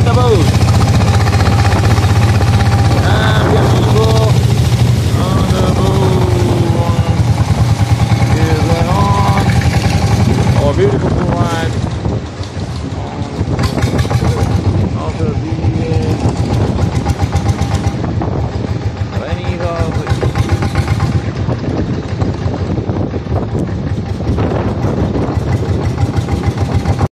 the boat. Happy people on the boat. Is that on? Oh, beautiful ride.